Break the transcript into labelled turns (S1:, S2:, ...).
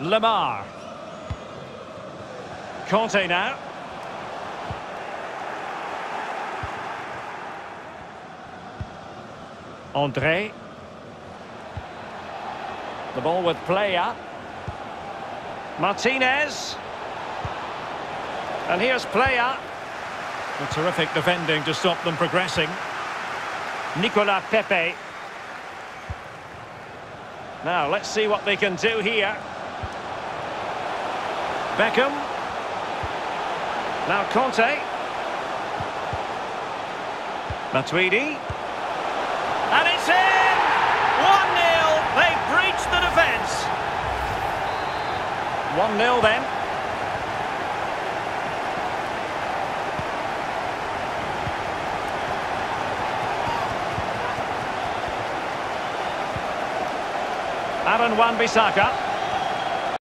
S1: Lamar. Conte now. Andre. The ball with Playa. Martinez. And here's Playa. A terrific defending to stop them progressing. Nicolas Pepe. Now, let's see what they can do here. Beckham. Now Conte. Matuidi. And it's in! 1-0. They've breached the defence. 1-0 then. Aaron Wan-Bissaka.